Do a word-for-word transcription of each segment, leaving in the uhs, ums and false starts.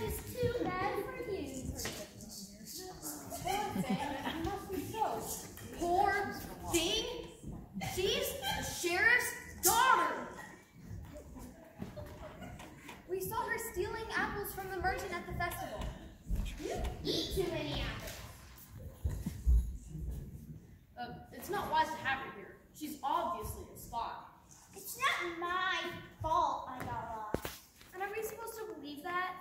is too bad for you. Poor thing, it must be so. Poor thing? She's the sheriff's daughter. We saw her stealing apples from the merchant at the festival. You eat too many apples. Uh, it's not wise to have her here. She's obviously a spy. It's not my fault I got lost. And are we supposed to believe that?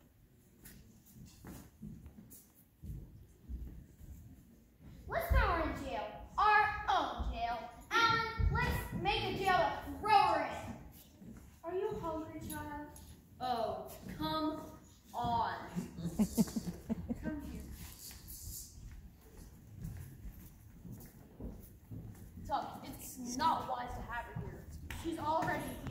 Let's throw her in jail. Our own jail. And let's make a jail to throw her in. Are you hungry, child? Oh, come on. Come here. Tuck, it's not wise to have her here. She's already